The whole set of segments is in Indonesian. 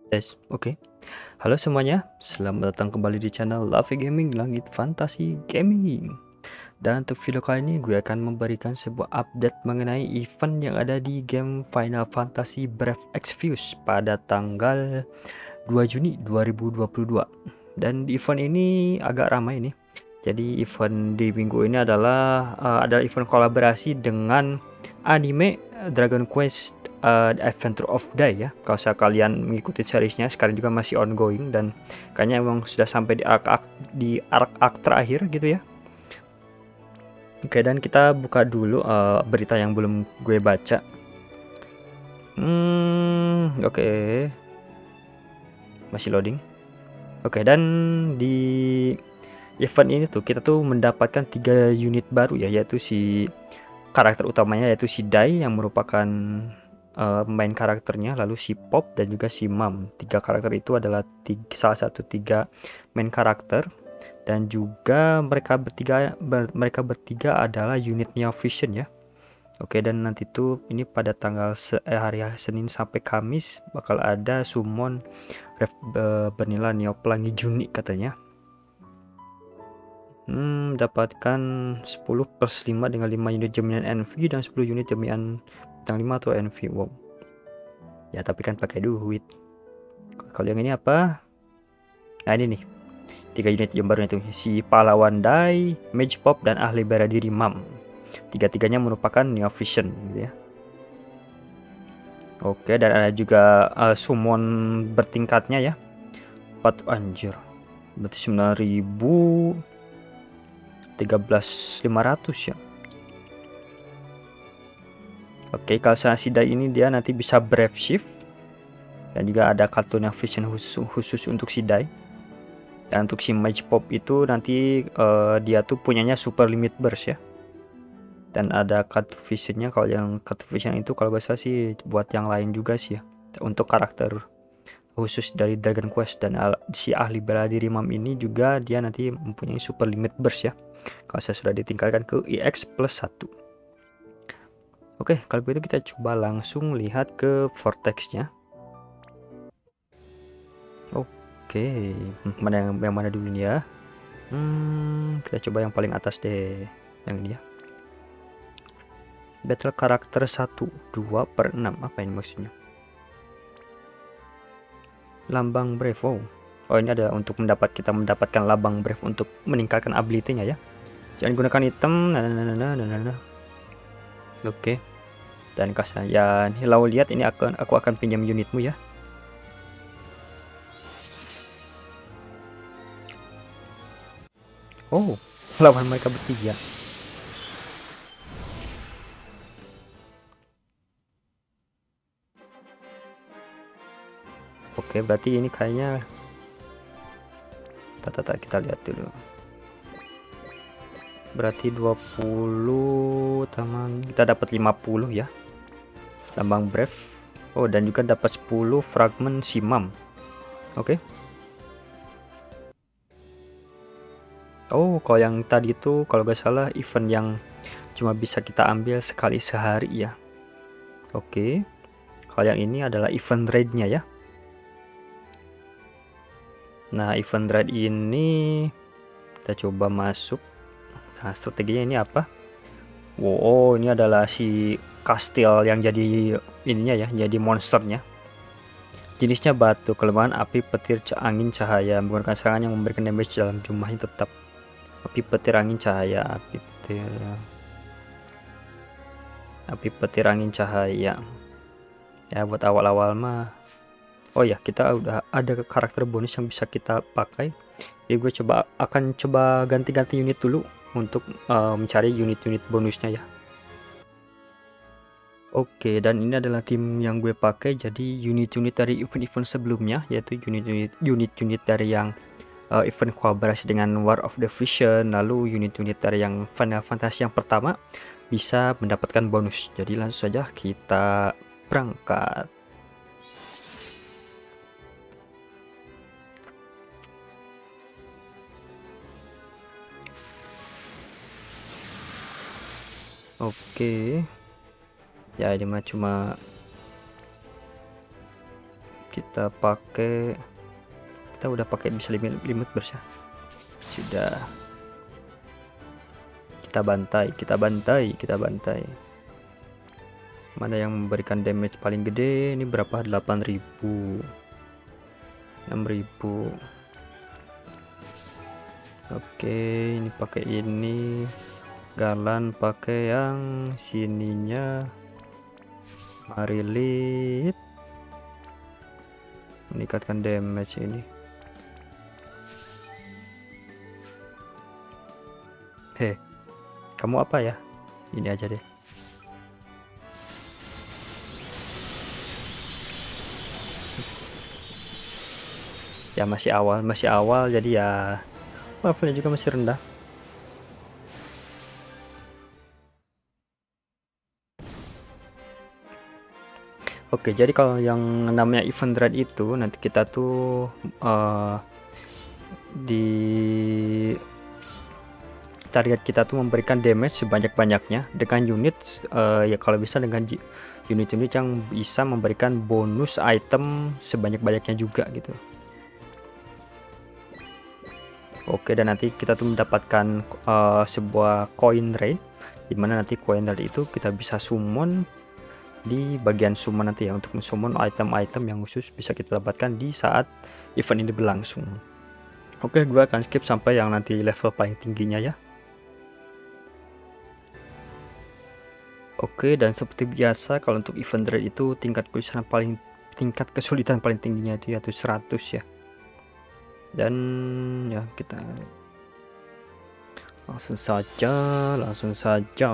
Tes, oke. Halo semuanya, selamat datang kembali di channel Love Gaming Langit Fantasi Gaming. Dan untuk video kali ini gue akan memberikan sebuah update mengenai event yang ada di game Final Fantasy Brave Exvius pada tanggal 2 Juni 2022. Dan di event ini agak ramai nih. Jadi event di minggu ini adalah event kolaborasi dengan anime Dragon Quest Adventure of Dai ya. Kalau kalian mengikuti seriesnya sekarang juga masih ongoing dan kayaknya emang sudah sampai di arc terakhir gitu ya. Oke, dan kita buka dulu berita yang belum gue baca. Oke. Masih loading. Oke, dan di event ini tuh kita tuh mendapatkan 3 unit baru ya, yaitu si karakter utamanya yaitu si Dai yang merupakan main karakternya, lalu si Pop dan juga si Mam. 3 karakter itu adalah salah satu 3 main karakter, dan juga mereka bertiga adalah unit Neo Vision ya. Oke, dan nanti tuh ini pada tanggal hari Senin sampai Kamis bakal ada summon bernilai Neo Pelangi Juni katanya. Dapatkan 10/5 dengan 5 unit jaminan NV dan 10 unit jaminan bintang 5 atau NV. Wow. Ya, tapi kan pakai duit. Kalau yang ini apa? Nah, ini nih. 3 unit yang baru itu, si pahlawan Dai, Mage Pop, dan ahli bela diri Mam. Tiga-tiganya merupakan Neo Vision gitu ya. Oke, dan ada juga summon bertingkatnya ya. 4 anjir. Berarti 9.000 13.500 ya. Oke, kalau si Dai ini dia nanti bisa Brave Shift, dan juga ada kartu Neo Vision khusus untuk si Dai. Dan untuk si Mage Pop itu nanti dia tuh punyanya Super Limit Burst ya. Dan ada kartu visionnya. Kalau yang kartu vision itu kalau gak salah sih buat yang lain juga sih ya, untuk karakter khusus dari Dragon Quest. Dan si ahli bela diri Mam ini juga dia nanti mempunyai Super Limit Burst ya, kalau saya sudah ditingkatkan ke EX+1. Oke, kalau begitu kita coba langsung lihat ke vortexnya. Oke, mana yang mana dulu nih ya? Kita coba yang paling atas deh, yang ini ya. Battle karakter 1 2/6. Apa ini maksudnya? Lambang Brave. Oh, ini ada untuk kita mendapatkan lambang Brave untuk meningkatkan ability-nya ya. Jangan gunakan item. Oke. Dan kasihan Hilau, lihat ini aku akan pinjam unitmu ya. Oh, lawan mereka bertiga. Oke, berarti ini kayaknya kita lihat dulu. Berarti 20 taman kita dapat 50 ya. Lambang Brave. Oh, dan juga dapat 10 fragmen Simam. Oke. Oh, kalau yang tadi itu kalau gak salah event yang cuma bisa kita ambil sekali sehari ya. Oke. Kalau yang ini adalah event raid-nya ya. Nah, event raid ini kita coba masuk. Nah, strateginya ini apa? Wow, ini adalah si kastil yang jadi ininya ya, jadi monsternya. Jenisnya batu, kelemahan api, petir, angin, cahaya. Menggunakan serangan yang memberikan damage dalam jumlahnya tetap. Api, petir, angin, cahaya. Api, petir, angin, cahaya. Ya, buat awal-awal mah. Oh ya, kita udah ada karakter bonus yang bisa kita pakai. Jadi gue akan coba ganti-ganti unit dulu untuk mencari unit-unit bonusnya ya. Oke, dan ini adalah tim yang gue pakai. Jadi unit-unit dari event-event sebelumnya, yaitu unit-unit dari yang event kolaborasi dengan War of the Vision, lalu unit-unit dari yang Final Fantasy yang pertama bisa mendapatkan bonus. Jadi langsung saja kita berangkat. Oke. Ya, ini mah cuma Kita pakai, kita udah pakai bisa limit burst ya. Sudah. Kita bantai, kita bantai, kita bantai. Mana yang memberikan damage paling gede? Ini berapa? 8.000, 6.000. Oke, ini pakai ini. Galan pakai yang sininya. Marilit. Meningkatkan damage ini. Heh, kamu apa ya? Ini aja deh. Ya masih awal jadi ya levelnya juga masih rendah. Oke, jadi kalau yang namanya event raid itu nanti kita tuh di target kita tuh memberikan damage sebanyak-banyaknya dengan unit ya kalau bisa dengan unit-unit yang bisa memberikan bonus item sebanyak-banyaknya juga gitu. Oke, dan nanti kita tuh mendapatkan sebuah coin raid, dimana nanti coin raid itu kita bisa summon di bagian summon nanti ya, untuk mensummon item-item yang khusus bisa kita dapatkan di saat event ini berlangsung. Oke, gue akan skip sampai yang nanti level paling tingginya ya. Oke, dan seperti biasa kalau untuk event raid itu tingkat kesulitan paling tingginya itu yaitu 100 ya. Dan ya kita langsung saja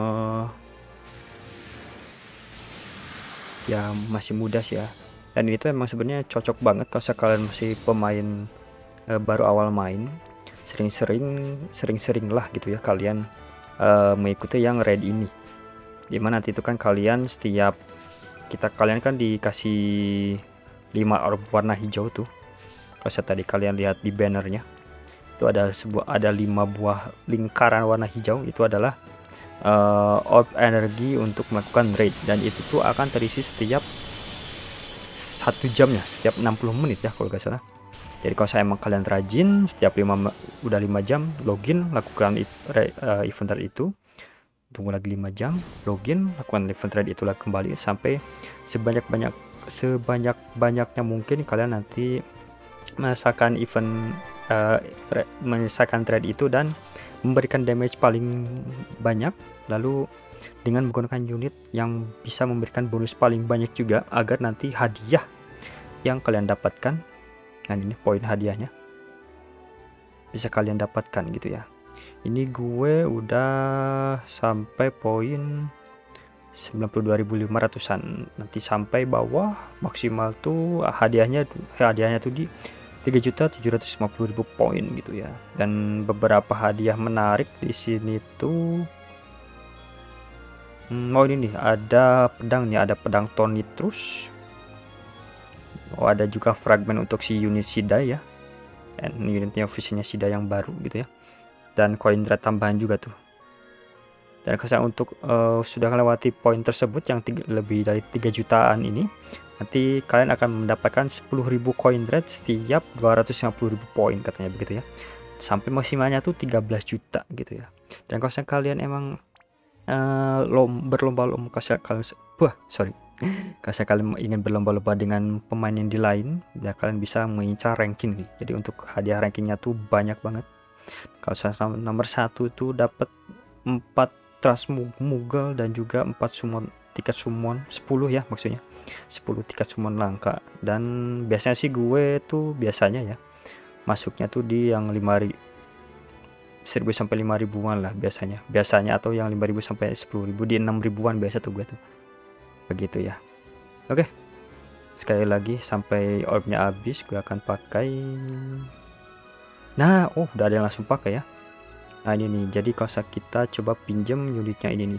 ya, masih mudah sih ya. Dan itu emang sebenarnya cocok banget kalau kalian masih pemain baru awal main. Sering-seringlah gitu ya kalian mengikuti yang raid ini, dimana nanti itu kan kalian kalian kan dikasih 5 orb warna hijau tuh. Kalau tadi kalian lihat di bannernya itu ada 5 buah lingkaran warna hijau, itu adalah orb energi untuk melakukan raid, dan itu tuh akan terisi setiap 1 jam ya, setiap 60 menit ya kalau gak salah. Jadi kalau saya emang kalian rajin, setiap 5 jam login lakukan event raid itu, tunggu lagi 5 jam, login lakukan event raid itulah kembali sampai sebanyak-banyaknya mungkin kalian nanti menyelesaikan trade itu dan memberikan damage paling banyak, lalu dengan menggunakan unit yang bisa memberikan bonus paling banyak juga, agar nanti hadiah yang kalian dapatkan, nah ini poin hadiahnya bisa kalian dapatkan gitu ya. Ini gue udah sampai poin 92.500an, nanti sampai bawah maksimal tuh hadiahnya tuh di 3.750.000 poin gitu ya. Dan beberapa hadiah menarik di sini tuh ini nih, ada pedang nih, ada pedang Tonitrus. Ada juga fragmen untuk si unit Shida ya, dan unitnya visinya Shida yang baru gitu ya, dan koin red tambahan juga tuh. Dan kesan untuk sudah melewati poin tersebut yang lebih dari 3 jutaan ini, nanti kalian akan mendapatkan 10.000 koin red setiap 250.000 poin katanya begitu ya, sampai maksimalnya tuh 13 juta gitu ya. Dan kalau kalian emang berlomba-lomba, kalau kalian ingin berlomba-lomba dengan pemain yang di lain ya, kalian bisa mengincar ranking nih. Jadi untuk hadiah rankingnya tuh banyak banget. Kalau saya nomor 1 tuh dapat 4 trust Moogle dan juga 4 tiket summon 10 ya, maksudnya 10 tiket summon langka. Dan biasanya sih gue tuh biasanya ya masuknya tuh di yang 1000 sampai 5.000-an lah biasanya, atau yang 5.000 sampai 10.000, di 6.000-an biasa tuh gue tuh begitu ya. Oke, sekali lagi sampai orbnya habis gue akan pakai. Nah, udah ada yang langsung pakai ya. Nah ini nih, jadi kalau kita coba pinjam unitnya ini nih.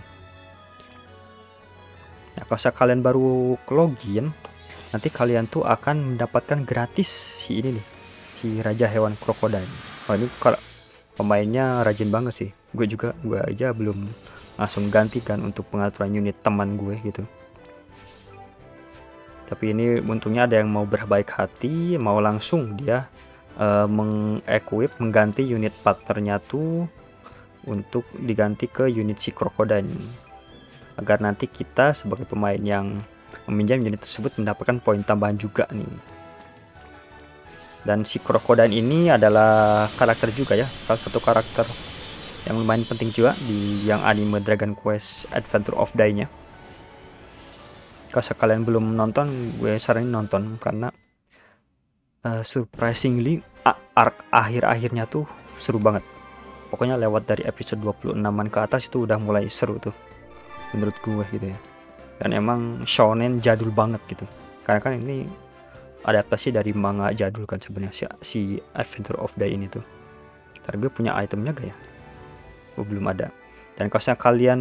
Nah kalau kalian baru login, nanti kalian tuh akan mendapatkan gratis si ini nih, si Raja Hewan Krokodil. Oh ini kalau pemainnya rajin banget sih. Gue aja belum langsung ganti kan untuk pengaturan unit teman gue gitu. Tapi ini untungnya ada yang mau berbaik hati, mau langsung dia mengganti unit partnernya tuh untuk diganti ke unit si Crocodile, agar nanti kita sebagai pemain yang meminjam unit tersebut mendapatkan poin tambahan juga nih. Dan si Crocodile ini adalah karakter juga ya, salah satu karakter yang lumayan penting juga di yang anime Dragon Quest Adventure of Dai-nya. Kalau kalian belum nonton, gue saranin nonton karena surprisingly arc akhir-akhirnya tuh seru banget. Pokoknya lewat dari episode 26an ke atas itu udah mulai seru tuh menurut gue gitu ya. Dan emang shonen jadul banget gitu, karena kan ini adaptasi dari manga jadul kan sebenarnya si Adventure of Dai ini tuh. Ntar gue punya itemnya gak ya? Belum ada. Dan kalau kalian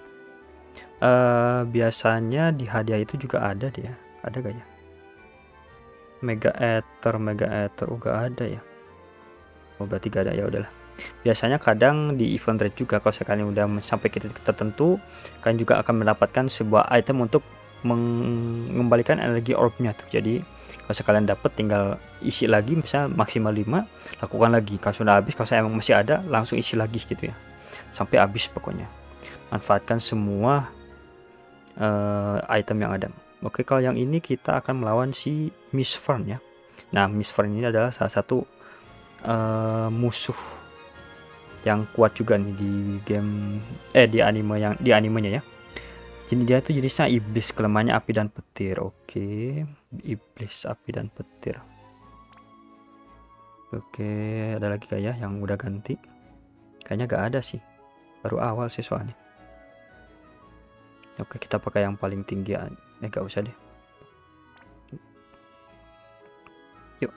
biasanya di hadiah itu juga ada dia, ada gak ya? Mega Ether, oh gak ada ya. Oh berarti gak ada, ya udahlah. Biasanya kadang di event raid juga kalau sekali udah sampai ke titik tertentu, kalian juga akan mendapatkan sebuah item untuk mengembalikan energi orbnya tuh. Jadi kalau sekalian dapat tinggal isi lagi, misalnya maksimal 5, lakukan lagi. Kalau sudah habis, kalau saya emang masih ada, langsung isi lagi gitu ya, sampai habis pokoknya. Manfaatkan semua item yang ada. Oke, kalau yang ini kita akan melawan si Miss Fern ya. Nah, Miss Fern ini adalah salah satu musuh yang kuat juga nih di game di animenya ya. Jadi dia tuh jenisnya iblis, kelemahannya api dan petir. Oke, iblis, api dan petir. Oke, ada lagi kayak yang udah ganti? Kayaknya gak ada sih, baru awal sih soalnya. Oke, kita pakai yang paling tinggi aja. Gak usah deh. Yuk.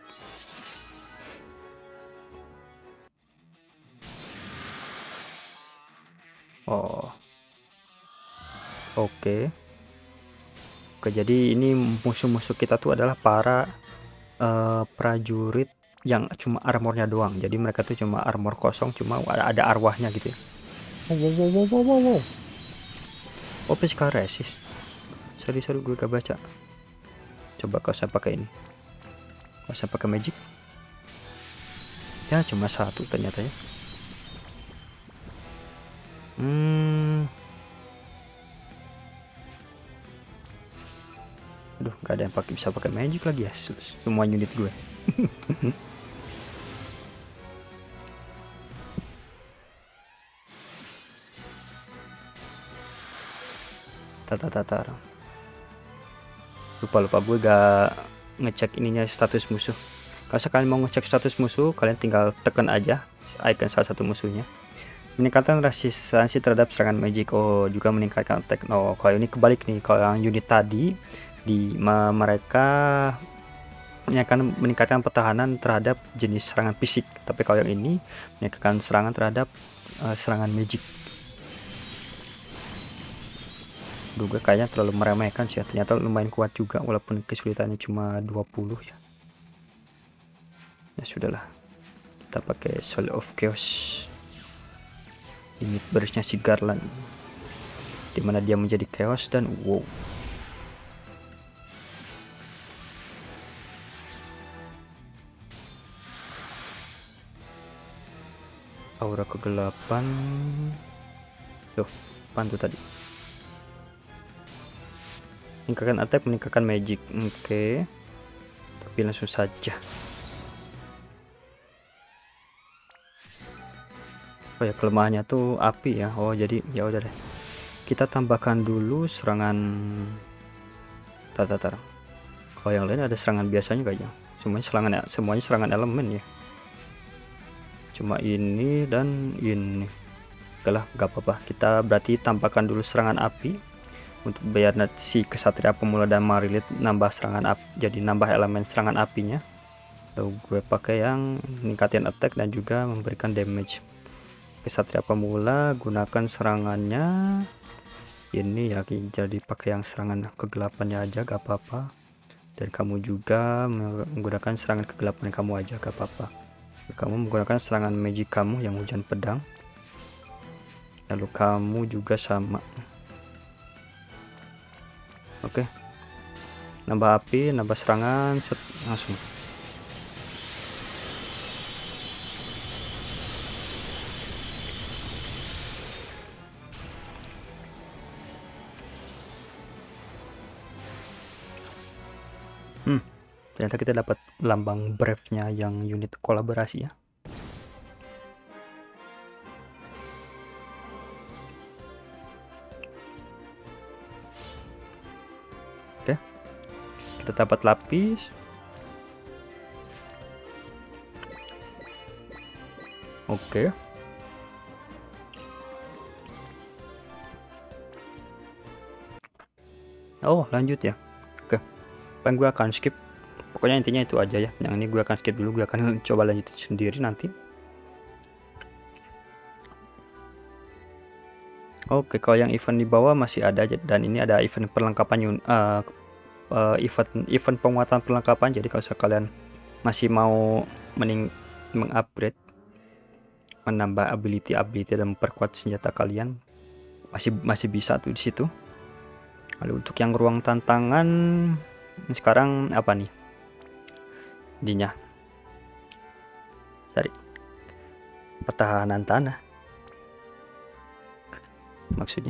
Oh. Oke. Oke, jadi ini musuh-musuh kita tuh adalah para prajurit yang cuma armornya doang. Jadi mereka tuh cuma armor kosong, cuma ada arwahnya gitu ya. Wow. Oh, physical resist. Sorry gue gak baca. Coba kalau saya pakai ini. Kalau saya pakai magic. Ya cuma 1 ternyata ya. Aduh, gak ada yang bisa pakai magic lagi ya. Semua unit gue. Tatar. Lupa gue gak ngecek ininya status musuh. Kalau kalian mau ngecek status musuh, kalian tinggal tekan aja icon salah satu musuhnya. Meningkatkan resistansi terhadap serangan magic. Oh, juga meningkatkan attack. Oh, kalau ini kebalik nih. Kalau yang unit tadi mereka meningkatkan pertahanan terhadap jenis serangan fisik, tapi kalau yang ini meningkatkan serangan terhadap serangan magic. Juga kayaknya terlalu meremehkan sih ya. Ternyata lumayan kuat juga walaupun kesulitannya cuma 20 ya. Ya sudahlah, kita pakai Soul of Chaos. Unit barisnya si Garland, dimana dia menjadi chaos dan wow. Aura kegelapan. Loh, apaan tuh tadi? Meningkatkan attack, meningkatkan magic. Oke. Tapi langsung saja. Oh ya, kelemahannya tuh api ya. Oh, jadi ya udah deh. Kita tambahkan dulu serangan tatar. Kalau yang lain ada serangan biasanya kayaknya. Semuanya serangan elemen ya. Cuma ini dan ini. Oke lah, gak apa-apa. Kita berarti tambahkan dulu serangan api untuk biar si kesatria pemula dan Marilit nambah serangan api, jadi nambah elemen serangan apinya. Lalu gue pakai yang meningkatin attack dan juga memberikan damage. Kesatria pemula gunakan serangannya ini ya, jadi pakai yang serangan kegelapannya aja gak apa-apa. Dan kamu juga menggunakan serangan kegelapan kamu aja gak apa-apa. Kamu menggunakan serangan magic kamu yang hujan pedang. Lalu kamu juga sama. Oke. nambah api, nambah serangan, set, langsung. Ternyata kita dapat lambang Brave-nya yang unit kolaborasi ya. Oke, kita dapat lapis. Oke. Oh, lanjut ya. Oke, paling gue akan skip. Pokoknya intinya itu aja ya. Yang ini gue akan skip dulu. Gue akan coba lanjut sendiri nanti. Oke, kalau yang event di bawah masih ada aja. Dan ini ada event perlengkapan event penguatan perlengkapan. Jadi kalau kalian masih mau mengupgrade, menambah ability dan memperkuat senjata kalian, masih bisa tuh di situ. Lalu untuk yang ruang tantangan sekarang apa nih? Ininya. Cari pertahanan tanah. Maksudnya.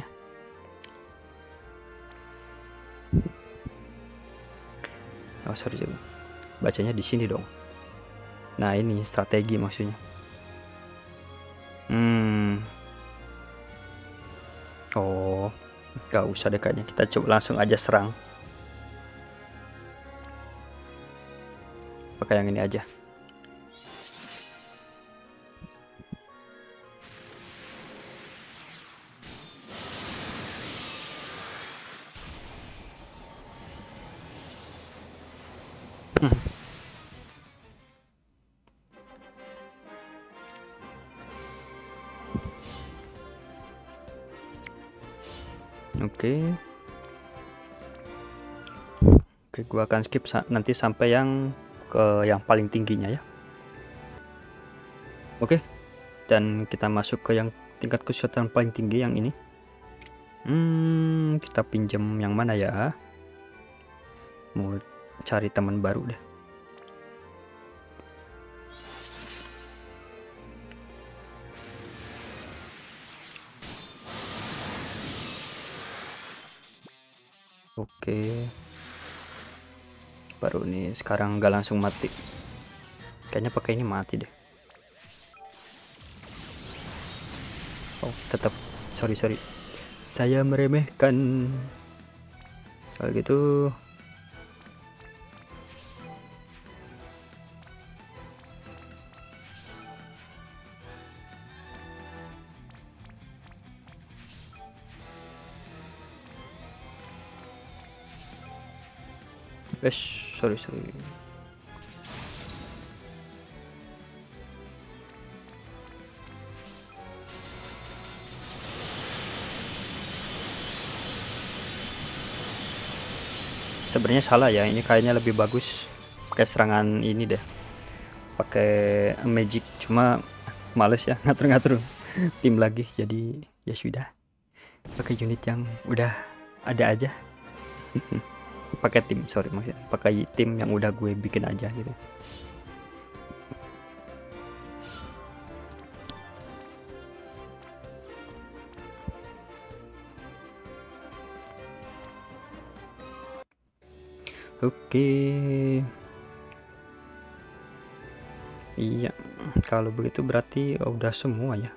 Oh, sorry. Bacanya di sini dong. Nah, ini strategi maksudnya. Oh, gak usah deh kayaknya. Kita coba langsung aja serang. Pakai yang ini aja. Oke, gua akan skip nanti sampai yang yang paling tingginya ya. Oke, dan kita masuk ke yang tingkat kesulitan paling tinggi yang ini. Kita pinjam yang mana ya? Mau cari teman baru deh. Oke, baru nih sekarang nggak langsung mati. Kayaknya pakai ini mati deh. Oh, tetap sorry. Saya meremehkan. Kalau gitu sorry. Sebenarnya salah ya, ini kayaknya lebih bagus pakai serangan ini deh, pakai magic, cuma males ya ngatur tim lagi, jadi ya sudah pakai unit yang udah ada aja. Pakai tim, sorry maksudnya pakai tim yang udah gue bikin aja gitu. Oke. Iya, kalau begitu berarti udah semua ya.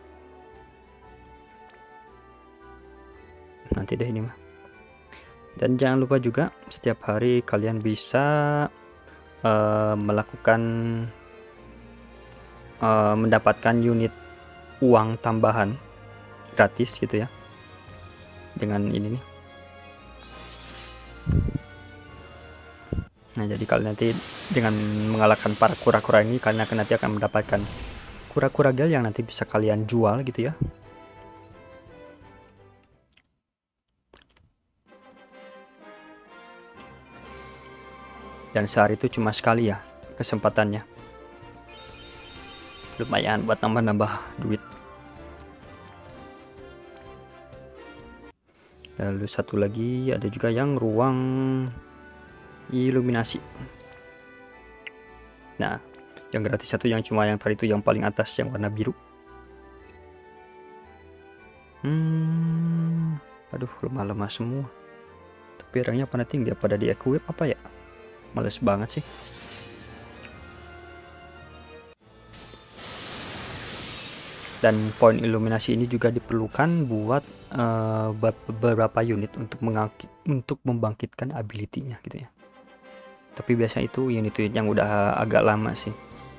Nanti deh ini mah. Dan jangan lupa juga setiap hari kalian bisa melakukan mendapatkan unit uang tambahan gratis gitu ya, dengan ini nih. Nah, jadi kalian nanti dengan mengalahkan para kura-kura ini, kalian nanti akan mendapatkan kura-kura gel yang nanti bisa kalian jual gitu ya. Dan sehari itu cuma sekali ya kesempatannya. Lumayan buat nambah-nambah duit. Lalu satu lagi ada juga yang ruang iluminasi. Nah, yang gratis satu yang cuma yang tadi itu yang paling atas yang warna biru. Aduh, lemah-lemah semua. Tapi rangnya pada tinggi, pada di equip apa ya? Males banget sih. Dan poin iluminasi ini juga diperlukan buat beberapa unit untuk membangkitkan ability-nya gitu ya. Tapi biasanya itu unit-unit yang udah agak lama sih.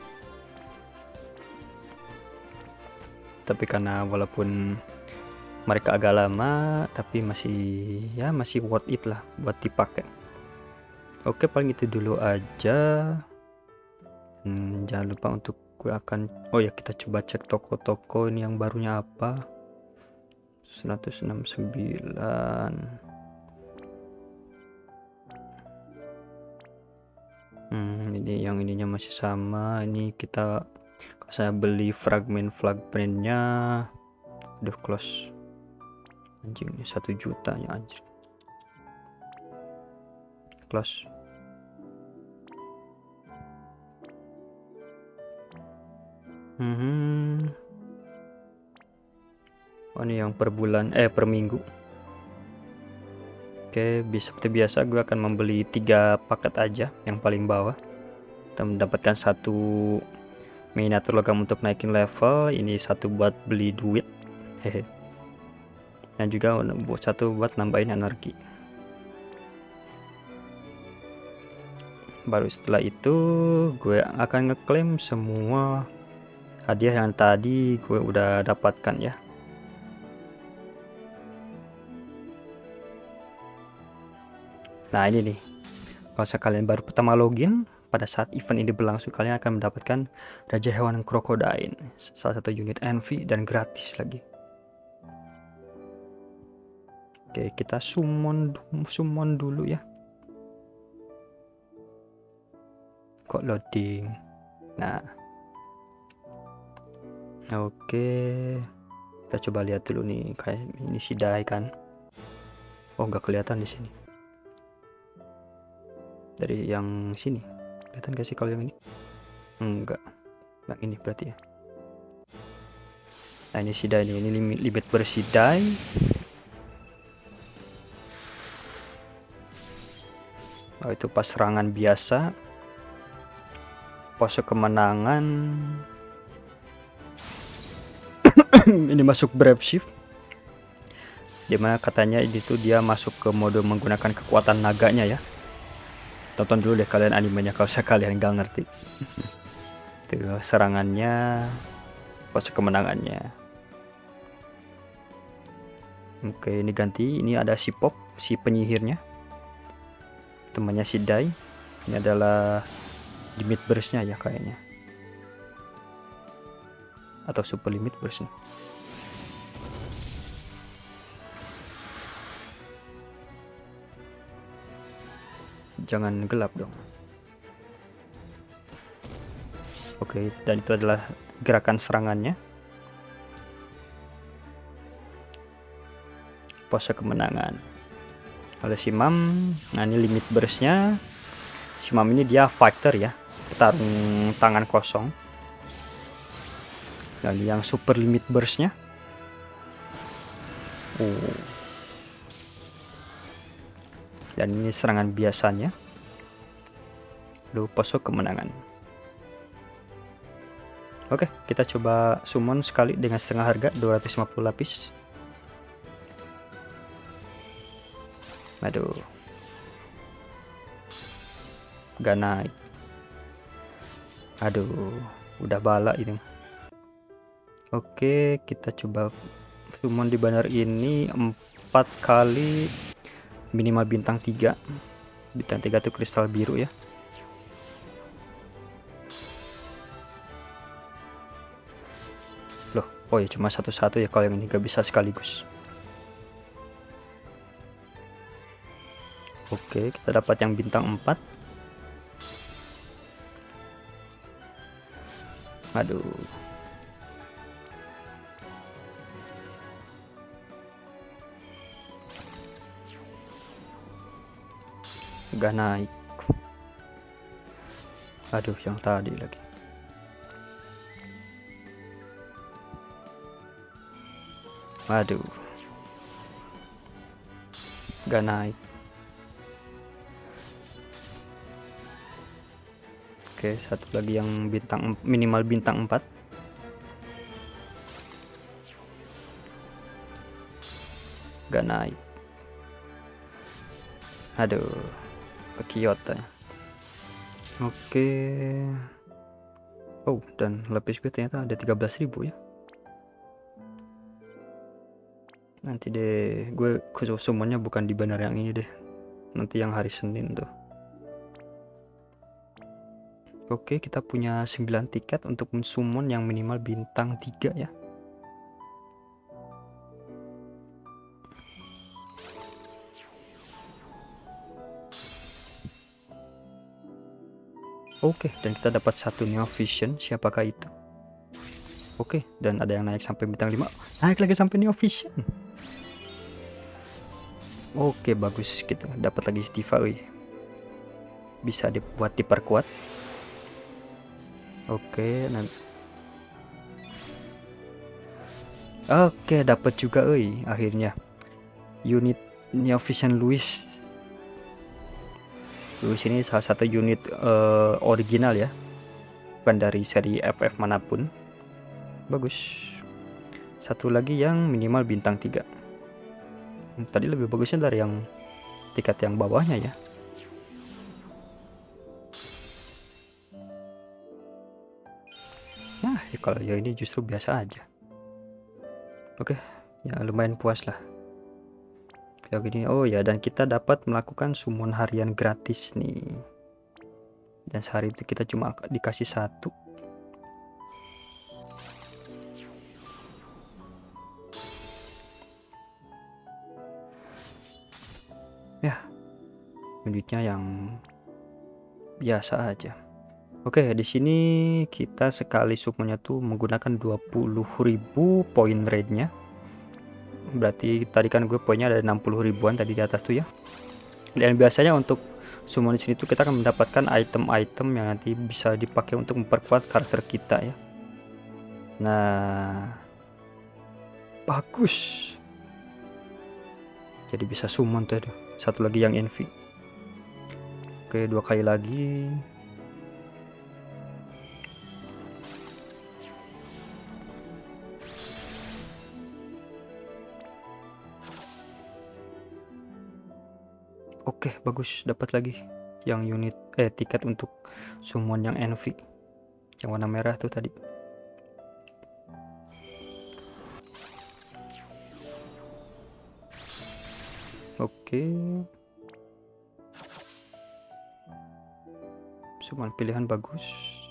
Tapi karena walaupun mereka agak lama, tapi masih worth it lah buat dipakai. Oke, paling itu dulu aja. Jangan lupa untuk oh ya, kita coba cek toko-toko ini yang barunya apa. 169. Ini yang ininya masih sama. Ini kita, kalau saya beli fragmen flag brandnya, udah close. Anjing, ini 1 juta ya anjir. Close. Oh, ini yang per bulan, per minggu. Oke, seperti biasa gue akan membeli 3 paket aja yang paling bawah. Kita mendapatkan 1 miniatur logam untuk naikin level, ini 1 buat beli duit, hehe. Dan juga 1 buat nambahin energi. Baru setelah itu gue akan ngeklaim semua hadiah yang tadi gue udah dapatkan ya. Nah, ini nih, kalau kalian baru pertama login, pada saat event ini berlangsung, kalian akan mendapatkan Raja Hewan Krokodil, salah satu unit envy dan gratis lagi. Oke, kita summon dulu ya. Kok loading? Nah, oke, kita coba lihat dulu nih, kayak ini si Dai kan. Oh, nggak kelihatan di sini. Dari yang sini kelihatan gak sih kalau yang ini? Enggak. Nah, ini berarti ya. Nah, ini si Dai, ini limit bersih Dai. Oh, itu pas serangan biasa. Pose kemenangan. Ini masuk Brave Shift, dimana katanya ini tuh dia masuk ke mode menggunakan kekuatan naganya ya. Tonton dulu deh kalian animenya kalau kalian nggak ngerti. Tuh serangannya, pose kemenangannya. Oke, ini ganti. Ini ada si Pop, si penyihirnya, temannya si Dai. Ini adalah limit burstnya ya kayaknya, atau super limit burstnya. Jangan gelap dong. Oke, dan itu adalah gerakan serangannya. Pose kemenangan oleh si Mam. Nah, ini limit burstnya. Si Mam ini dia fighter ya, petarung tangan kosong. Dan yang super limit burstnya, dan ini serangan biasanya. Lalu pose kemenangan. Oke, kita coba summon sekali dengan setengah harga 250 lapis. Aduh, gak naik. Aduh, udah bala ini. Oke, kita coba summon di banner ini 4 kali minimal bintang 3. Bintang 3 tuh kristal biru ya. Loh, oh ya cuma satu-satu ya, kalau yang ini gak bisa sekaligus. Oke, kita dapat yang bintang 4. Aduh. Gak naik. Aduh, yang tadi lagi. Aduh, gak naik. Oke, satu lagi yang minimal bintang 4. Gak naik. Aduh, kekiot ya. Oke. Oh, dan lapis gue ternyata ada 13.000 ya. Nanti deh, gue semuanya bukan di banner yang ini deh. Nanti yang hari Senin tuh. Oke, kita punya 9 tiket untuk mensummon yang minimal bintang 3 ya. Oke, dan kita dapat satu Neo Vision. Siapakah itu? Oke, dan ada yang naik sampai bintang 5. Naik lagi sampai Neo Vision. Oke, bagus gitu. Dapat lagi Diva. Bisa dibuat diperkuat. Oke, nanti. Oke, dapat juga akhirnya. Unit Neo Vision Louis. Louis ini salah satu unit original ya. Bukan dari seri FF manapun. Bagus. Satu lagi yang minimal bintang 3. Tadi lebih bagusnya dari yang tiket yang bawahnya ya. Nah, ya kalau ya ini justru biasa aja. Oke, ya lumayan puas lah. Kayak gini. Oh ya, dan kita dapat melakukan summon harian gratis nih. Dan sehari itu kita cuma dikasih 1. Ya, unitnya yang biasa aja. Oke, di sini kita sekali summonnya tuh menggunakan 20.000 poin raidnya. Berarti tadi kan gue poinnya ada 60 ribuan tadi di atas tuh ya. Dan biasanya untuk summon di sini tuh kita akan mendapatkan item-item yang nanti bisa dipakai untuk memperkuat karakter kita ya. Nah, bagus. Jadi bisa summon tuh. Satu lagi yang envy. Oke, 2 kali lagi. Oke, bagus, dapat lagi yang unit tiket untuk summon yang envy. Yang warna merah tuh tadi. Oke. Summon pilihan bagus.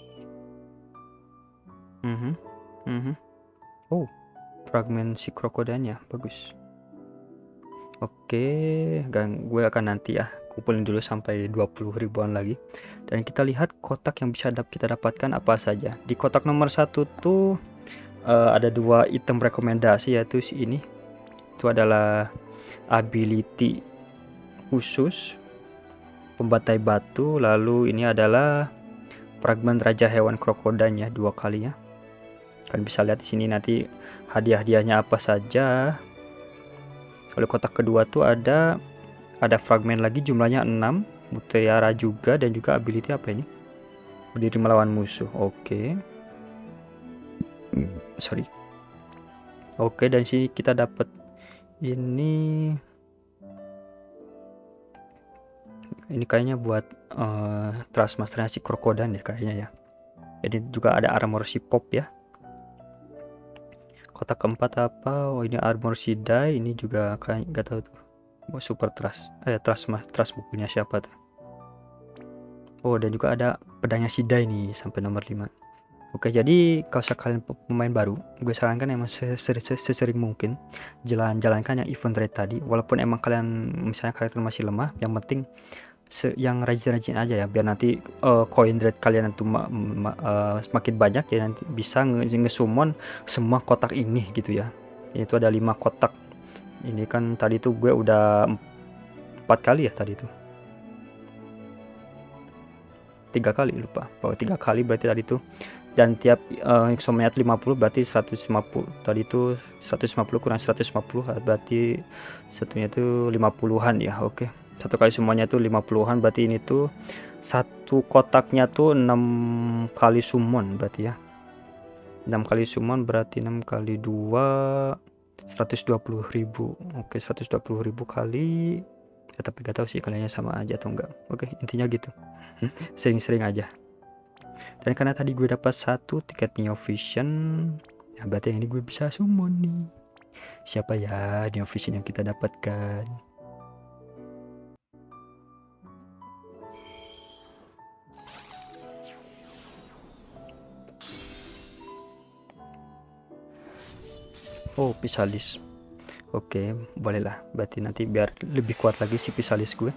Oh, fragmen si krokodilnya bagus. Oke, dan gue akan nanti ya kumpulin dulu sampai 20 ribuan lagi. Dan kita lihat kotak yang bisa kita dapatkan apa saja. Di kotak nomor 1 tuh ada 2 item rekomendasi, yaitu si ini. Itu adalah ability khusus pembantai batu. Lalu ini adalah fragmen raja hewan krokodilnya 2 kali ya. Kalian bisa lihat di sini nanti hadiah-hadiahnya apa saja. Lalu kotak kedua tuh ada fragmen lagi jumlahnya 6, mutiara juga, dan juga ability apa ini? Berdiri melawan musuh. Oke. Sorry. Oke, dan sini kita dapat ini kayaknya buat Trustmaster si krokodil ya kayaknya ya. Jadi juga ada armor si pop ya. Kotak keempat apa? Oh, ini armor si Dai. Ini juga kayak gak tahu tuh. Super Trust. Trust bukunya siapa tuh? Oh, dan juga ada pedangnya si Dai nih sampai nomor 5. Oke, jadi kalau kalian pemain baru, gue sarankan emang sesering mungkin jalankan yang event raid tadi. Walaupun emang kalian misalnya karakter masih lemah, yang penting yang rajin-rajin aja ya, biar nanti coin rate kalian itu semakin banyak ya, nanti bisa nge-summon semua kotak ini gitu ya. Itu ada 5 kotak. Ini kan tadi tuh gue udah 4 kali ya tadi tuh. 3 kali, lupa. Oh 3 kali berarti tadi itu. Dan tiap summon-nya 50 berarti 150. Tadi itu 150 kurang 150 berarti satunya itu 50-an ya. Oke. Satu kali semuanya tuh 50-an, berarti ini tuh satu kotaknya tuh 6 kali summon berarti ya. 6 kali summon berarti 6 kali 2 120.000. Oke, 120.000 kali ya, tapi gak tahu sih kaliannya sama aja atau enggak. Oke, intinya gitu. Sering-sering aja. Dan karena tadi gue dapat 1 tiket Neo Vision, ya berarti yang ini gue bisa summon nih. Siapa ya Neo Vision yang kita dapatkan? Oh, Pisalis. Oke, bolehlah. Berarti nanti biar lebih kuat lagi si Pisalis gue.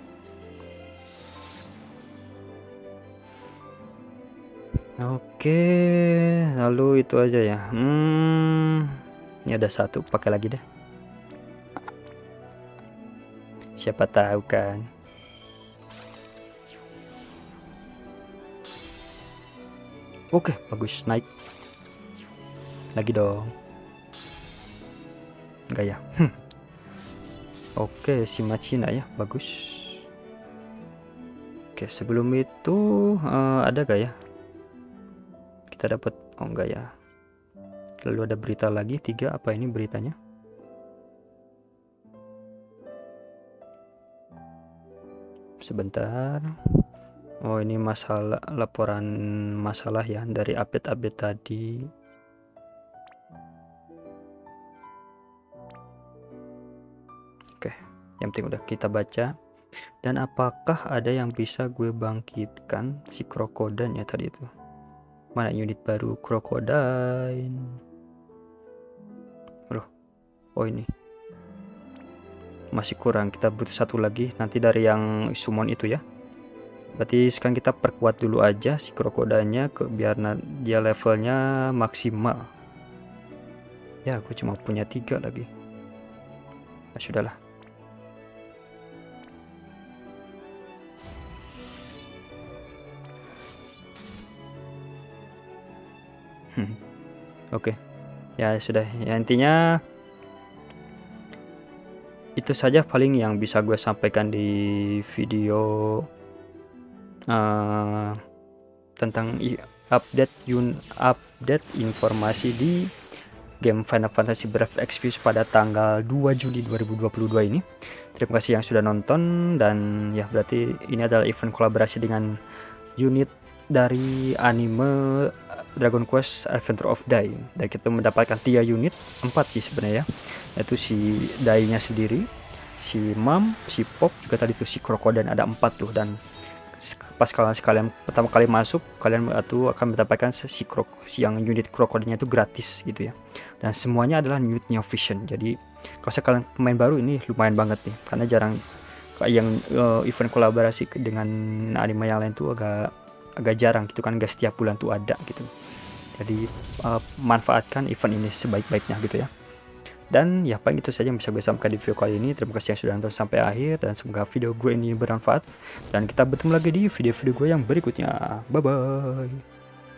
Oke, lalu itu aja ya. Ini ada 1, pakai lagi deh. Siapa tahu kan. Oke, bagus, naik. Lagi dong. Enggak ya. Oke, si Machina ya, bagus. Oke, sebelum itu ada gak ya? Kita dapat, oh enggak ya. Lalu ada berita lagi 3, apa ini beritanya? Sebentar. Oh, ini masalah, laporan masalah ya dari update-update tadi. Oke, yang penting udah kita baca. Dan apakah ada yang bisa gue bangkitkan si Krokodil ya tadi itu? Mana unit baru Krokodil? Loh, oh ini masih kurang, kita butuh 1 lagi nanti dari yang summon itu ya. Berarti sekarang kita perkuat dulu aja si Krokodilnya biar dia levelnya maksimal. Ya, gue cuma punya 3 lagi. Nah, sudahlah. Oke. Ya sudah, ya intinya itu saja paling yang bisa gue sampaikan di video tentang update informasi di game Final Fantasy Brave Exvius pada tanggal 2 Juli 2022 ini. Terima kasih yang sudah nonton, dan ya berarti ini adalah event kolaborasi dengan unit dari anime Dragon Quest Adventure of Dai, dan kita mendapatkan 3 unit, 4 sih sebenarnya, yaitu si Dai-nya sendiri, si Mom, si Pop, juga tadi tuh si Krokodil, ada 4 tuh. Dan pas kalian pertama kali masuk, kalian tuh akan mendapatkan yang unit Krokodilnya itu gratis gitu ya, dan semuanya adalah unit Neo Vision. Jadi kalau kalian pemain baru ini lumayan banget nih, karena jarang kayak yang event kolaborasi dengan anime yang lain tuh agak jarang gitu kan, gak setiap bulan tuh ada gitu. Jadi manfaatkan event ini sebaik-baiknya gitu ya. Dan ya paling itu saja yang bisa gue sampaikan di video kali ini. Terima kasih yang sudah nonton sampai akhir, dan semoga video gue ini bermanfaat, dan kita bertemu lagi di video-video gue yang berikutnya. Bye bye.